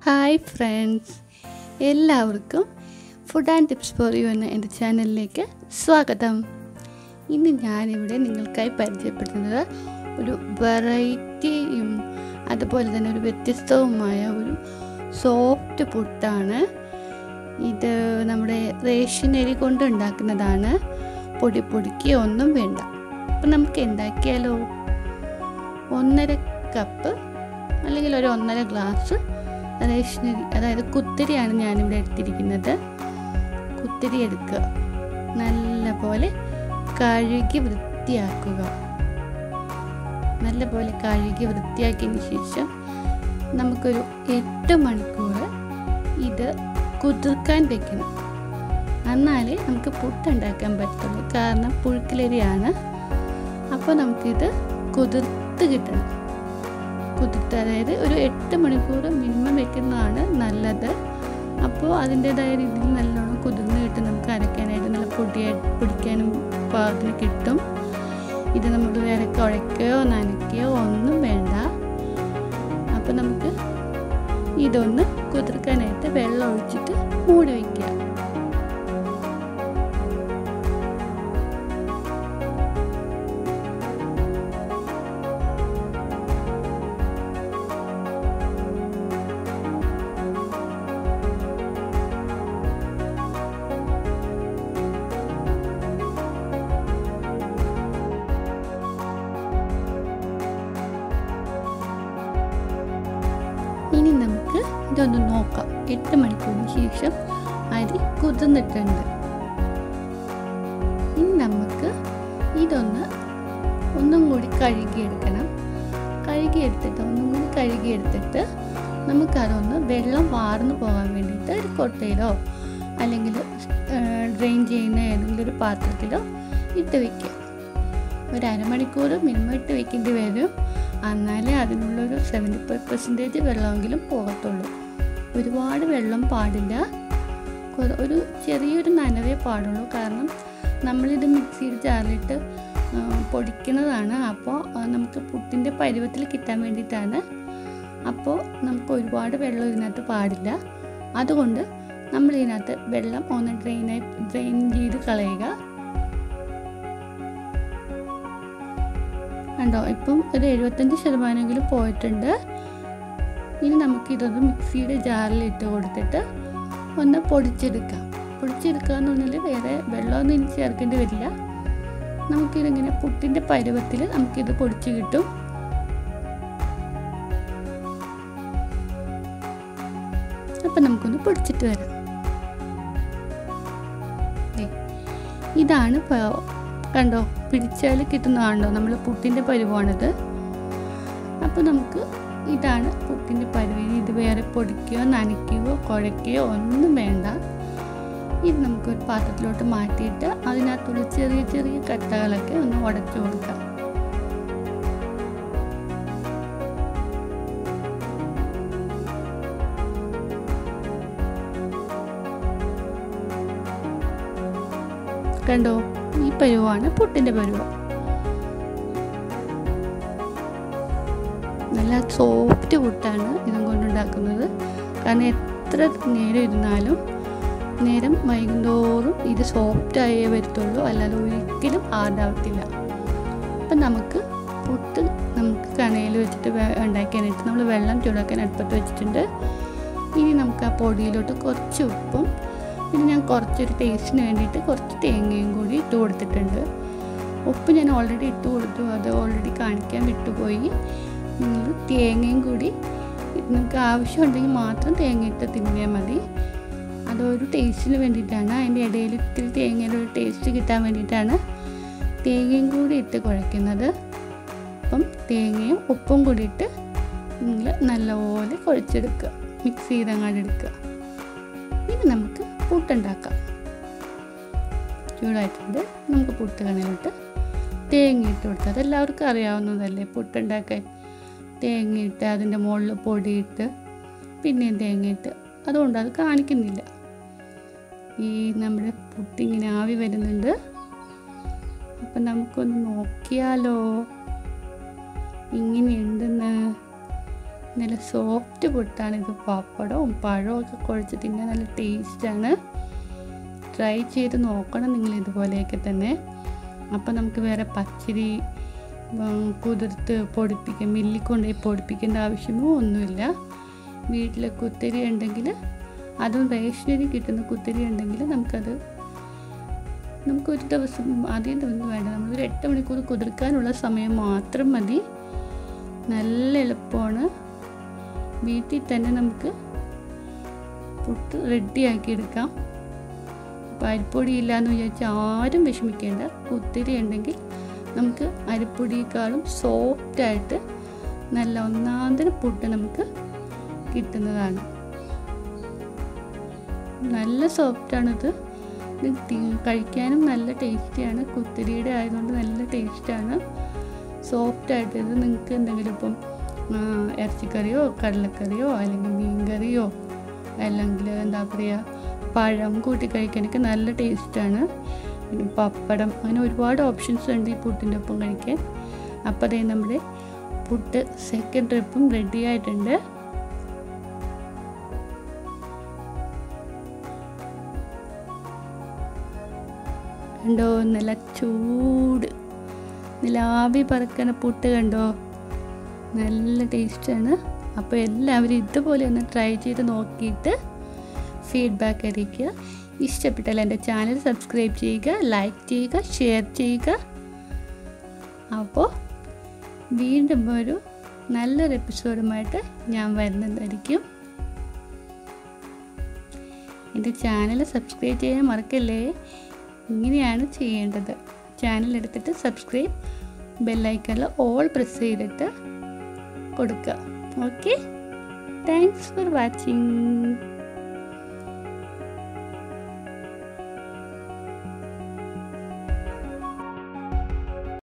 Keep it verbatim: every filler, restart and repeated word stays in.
Hi friends, എല്ലാവർക്കും food and tips for you എന്ന എൻ്റെ ചാനലിലേക്ക് സ്വാഗതം. ഇന്ന് ഞാനിവിടെ നിങ്ങൾക്കായി പരിചയപ്പെടുത്തുന്നത് ഒരു വെറൈറ്റിയും അതുപോലെ തന്നെ ഒരു വ്യത്യസ്തവുമായ ഒരു സോഫ്റ്റ് പുട്ടാണ്. ഇത് നമ്മുടെ റേഷൻ അരി കൊണ്ട് ഉണ്ടാക്കുന്നതാണ്. പൊടി പൊടിക്കുക ഒന്നും വേണ്ട. അപ്പം നമുക്ക് ഉണ്ടാക്കിയാലോ? ഒന്നര കപ്പ് അല്ലെങ്കിൽ ഒരു ഒന്നര ഗ്ലാസ് റേഷനരി, അതായത് കുത്തിരിയാണ് ഞാനിവിടെ എടുത്തിരിക്കുന്നത്. കുത്തിരി എടുക്കുക, നല്ല പോലെ കഴുകി വൃത്തിയാക്കുക. നല്ല പോലെ കഴുകി വൃത്തിയാക്കിയതിന് ശേഷം നമുക്കൊരു എട്ട് മണിക്കൂർ ഇത് കുതിർക്കാൻ വെക്കണം. എന്നാലേ നമുക്ക് പുട്ടുണ്ടാക്കാൻ പറ്റുള്ളൂ. കാരണം പുഴുക്കലരിയാണ്. അപ്പോൾ നമുക്കിത് കുതിർത്ത് കിട്ടണം. കുതിർത്ത്, അതായത് ഒരു എട്ട് മണിക്കൂർ മിനിമം വെക്കുന്നതാണ് നല്ലത്. അപ്പോൾ അതിൻ്റേതായ രീതിയിൽ നല്ലോണം കുതിർന്ന് കിട്ടും. നമുക്ക് അരയ്ക്കാനായിട്ട് നല്ല പൊടിയായി പൊടിക്കാനും പാകത്തിന് കിട്ടും. ഇത് നമ്മൾ വേറെ കുഴയ്ക്കുകയോ നനയ്ക്കുകയോ ഒന്നും വേണ്ട. അപ്പോൾ നമുക്ക് ഇതൊന്ന് കുതിർക്കാനായിട്ട് വെള്ളം ഒഴിച്ചിട്ട് മൂടി വയ്ക്കുക. ഇനി നമുക്ക് ഇതൊന്ന് നോക്കാം. എട്ട് മണിക്കൂറിന് ശേഷം അരി കുതിർന്നിട്ടുണ്ട്. ഇനി നമുക്ക് ഇതൊന്ന് ഒന്നും കൂടി കഴുകിയെടുക്കണം. കഴുകിയെടുത്തിട്ട് ഒന്നും കൂടി കഴുകിയെടുത്തിട്ട് നമുക്കതൊന്ന് വെള്ളം വാർന്നു പോകാൻ വേണ്ടിയിട്ട് ഒരു കൊട്ടയിലോ അല്ലെങ്കിൽ ഡ്രെയിൻ ചെയ്യുന്ന ഏതെങ്കിലും ഒരു പാത്രത്തിലോ ഇട്ട് വയ്ക്കുക. ഒരു അരമണിക്കൂർ മിനിമം ഇട്ട് വയ്ക്കേണ്ടി വരും. എന്നാലേ അതിനുള്ളൊരു സെവൻറ്റി ഫൈവ് പെർസെൻറ്റേജ് വെള്ളമെങ്കിലും പോകത്തുള്ളൂ. ഒരുപാട് വെള്ളം പാടില്ല. ഒരു ചെറിയൊരു നനവേ പാടുള്ളൂ. കാരണം നമ്മളിത് മിക്സിയുടെ ജാറിലിട്ട് പൊടിക്കുന്നതാണ്. അപ്പോൾ നമുക്ക് പുട്ടിൻ്റെ പരുവത്തിൽ കിട്ടാൻ വേണ്ടിയിട്ടാണ്. അപ്പോൾ നമുക്ക് ഒരുപാട് വെള്ളം ഇതിനകത്ത് പാടില്ല. അതുകൊണ്ട് നമ്മളിതിനകത്ത് വെള്ളം ഒന്ന് ഡ്രെയിനായി ഡ്രെയിൻ ചെയ്ത് കളയുക. കണ്ടോ, ഇപ്പം ഒരു എഴുപത്തഞ്ച് ശതമാനമെങ്കിലും പോയിട്ടുണ്ട്. ഇനി നമുക്കിതൊന്ന് മിക്സിയുടെ ജാറിൽ ഇട്ട് കൊടുത്തിട്ട് ഒന്ന് പൊടിച്ചെടുക്കാം. പൊടിച്ചെടുക്കുക എന്ന് പറഞ്ഞാൽ വേറെ വെള്ളമൊന്നും ഇനി ചേർക്കേണ്ടി വരില്ല. നമുക്കിതിങ്ങനെ പുട്ടിൻ്റെ പരുവത്തിൽ നമുക്കിത് പൊടിച്ച് കിട്ടും. അപ്പം നമുക്കൊന്ന് പൊടിച്ചിട്ട് വരാം. ഇതാണ് കണ്ടോ, പിടിച്ചാൽ കിട്ടുന്നതാണല്ലോ നമ്മൾ പുട്ടിൻ്റെ പരുവാണിത്. അപ്പോൾ നമുക്ക് ഇതാണ് പുട്ടിൻ്റെ പരുവ്. ഇത് വേറെ പൊടിക്കുകയോ നനയ്ക്കുകയോ കുഴയ്ക്കുകയോ ഒന്നും വേണ്ട. ഇത് നമുക്കൊരു പാത്രത്തിലോട്ട് മാറ്റിയിട്ട് അതിനകത്തുള്ള ചെറിയ ചെറിയ കട്ടകളൊക്കെ ഒന്ന് ഉടച്ചു കൊടുക്കാം. കണ്ടോ, ഈ പരുവാണ് പുട്ടിൻ്റെ പരുവ. നല്ല സോഫ്റ്റ് പുട്ടാണ് ഇതും കൊണ്ടുണ്ടാക്കുന്നത്. കാരണം എത്ര നേരം ഇരുന്നാലും നേരം വൈകുന്തോറും ഇത് സോഫ്റ്റായേ വരത്തുള്ളൂ, അല്ലാതെ ഒരിക്കലും ഹാർഡാവത്തില്ല. അപ്പം നമുക്ക് പുട്ട് നമുക്ക് കണയിൽ വെച്ചിട്ട് ഉണ്ടാക്കാനായിട്ട് നമ്മൾ വെള്ളം ചൂടാക്കാൻ അടുപ്പത്ത് വെച്ചിട്ടുണ്ട്. ഇനി നമുക്ക് ആ പൊടിയിലോട്ട് കുറച്ച് ഉപ്പും പിന്നെ ഞാൻ കുറച്ചൊരു ടേസ്റ്റിന് വേണ്ടിയിട്ട് കുറച്ച് തേങ്ങയും കൂടി ഇട്ട് കൊടുത്തിട്ടുണ്ട്. ഉപ്പ് ഞാൻ ഓൾറെഡി ഇട്ട് കൊടുത്തു, അത് ഓൾറെഡി കാണിക്കാൻ വിട്ടുപോയി. നിങ്ങൾ തേങ്ങയും കൂടി നിങ്ങൾക്ക് ആവശ്യമുണ്ടെങ്കിൽ മാത്രം തേങ്ങ ഇട്ട് തിന്നിയാൽ മതി. അതൊരു ടേസ്റ്റിന് വേണ്ടിയിട്ടാണ്. അതിൻ്റെ ഇടയിൽ ഇത്തിരി തേങ്ങയുടെ ഒരു ടേസ്റ്റ് കിട്ടാൻ വേണ്ടിയിട്ടാണ് തേങ്ങയും കൂടി ഇട്ട് കുഴയ്ക്കുന്നത്. അപ്പം തേങ്ങയും ഉപ്പും കൂടി ഇട്ട് നിങ്ങൾ നല്ലപോലെ കുഴച്ചെടുക്കുക, മിക്സ് ചെയ്തങ്ങാണ്ട് എടുക്കുക. ഇനി നമുക്ക് പുട്ടുണ്ടാക്കാം. ചൂടായിട്ടുണ്ട്. നമുക്ക് പുട്ട് കണയിലോട്ട് തേങ്ങ ഇട്ട് കൊടുത്ത്, അതെല്ലാവർക്കും അറിയാവുന്നതല്ലേ പുട്ടുണ്ടാക്കാൻ. തേങ്ങയിട്ട് അതിൻ്റെ മുകളിൽ പൊടിയിട്ട് പിന്നെയും തേങ്ങയിട്ട്, അതുകൊണ്ട് അത് കാണിക്കുന്നില്ല. ഈ നമ്മുടെ പുട്ടിങ്ങനെ ആവി വരുന്നുണ്ട്. അപ്പം നമുക്കൊന്ന് നോക്കിയാലോ ഇങ്ങനെയുണ്ടെന്ന്. നല്ല സോഫ്റ്റ് പുട്ടാണിത്. പപ്പടവും പഴവും ഒക്കെ കുഴച്ച് തിന്നാൻ നല്ല ടേസ്റ്റാണ്. ട്രൈ ചെയ്ത് നോക്കണം നിങ്ങൾ ഇതുപോലെയൊക്കെ തന്നെ. അപ്പോൾ നമുക്ക് വേറെ പച്ചരി കുതിർത്ത് പൊടിപ്പിക്കാം, മില്ലിൽ കൊണ്ടുപോയി പൊടിപ്പിക്കേണ്ട ആവശ്യമോ ഒന്നുമില്ല. വീട്ടിൽ കുത്തരി ഉണ്ടെങ്കിൽ, അതും റേഷനരി കിട്ടുന്ന കുത്തരി ഉണ്ടെങ്കിൽ നമുക്കത് നമുക്കൊരു ദിവസം ആദ്യം ഒന്നും വേണ്ട, നമ്മളൊരു എട്ട് മണിക്കൂർ കുതിർക്കാനുള്ള സമയം മാത്രം മതി. നല്ല എളുപ്പമാണ്. വീട്ടിൽ തന്നെ നമുക്ക് പുട്ട് റെഡിയാക്കി എടുക്കാം. അപ്പോൾ അരിപ്പൊടി ഇല്ലയെന്ന് വിചാരിച്ചാൽ ആരും വിഷമിക്കേണ്ട. കുത്തിരി ഉണ്ടെങ്കിൽ നമുക്ക് അരിപ്പൊടിയേക്കാളും സോഫ്റ്റായിട്ട് നല്ല ഒന്നാന്തര പുട്ട് നമുക്ക് കിട്ടുന്നതാണ്. നല്ല സോഫ്റ്റാണിത്. കഴിക്കാനും നല്ല ടേസ്റ്റിയാണ്. കുത്തിരിയുടെ ആയതുകൊണ്ട് നല്ല ടേസ്റ്റാണ്. സോഫ്റ്റായിട്ട് ഇത് നിങ്ങൾക്ക് എന്തെങ്കിലും ഇപ്പം ഇറച്ചിക്കറിയോ കടലക്കറിയോ അല്ലെങ്കിൽ മീൻ കറിയോ അല്ലെങ്കിൽ എന്താ പറയുക പഴം കൂട്ടി കഴിക്കാനൊക്കെ നല്ല ടേസ്റ്റാണ്. പിന്നെ പപ്പടം, അങ്ങനെ ഒരുപാട് ഓപ്ഷൻസ് ഉണ്ട് ഈ പുട്ടിൻ്റെ ഒപ്പം കഴിക്കാൻ. അപ്പോൾ അതേ നമ്മുടെ പുട്ട് സെക്കൻഡ് ട്രിപ്പും റെഡി ആയിട്ടുണ്ട്. കണ്ടോ, നല്ല ചൂട് നല്ല ആവി പറക്കുന്ന പുട്ട് കണ്ടോ, നല്ല ടേസ്റ്റാണ്. അപ്പോൾ എല്ലാവരും ഇതുപോലെ ഒന്ന് ട്രൈ ചെയ്ത് നോക്കിയിട്ട് ഫീഡ്ബാക്ക് അറിയിക്കുക. ഇഷ്ടപ്പെട്ടാൽ എൻ്റെ ചാനൽ സബ്സ്ക്രൈബ് ചെയ്യുക, ലൈക്ക് ചെയ്യുക, ഷെയർ ചെയ്യുക. അപ്പോൾ വീണ്ടും ഒരു നല്ലൊരു എപ്പിസോഡുമായിട്ട് ഞാൻ വരുന്നതായിരിക്കും. എൻ്റെ ചാനൽ സബ്സ്ക്രൈബ് ചെയ്യാൻ മറക്കല്ലേ. ഇങ്ങനെയാണ് ചെയ്യേണ്ടത്. ചാനൽ എടുത്തിട്ട് സബ്സ്ക്രൈബ്, ബെല്ലൈക്കണിൽ ഓൾ പ്രസ് ചെയ്തിട്ട് കൊടുക്കുക. Okay, thanks for watching.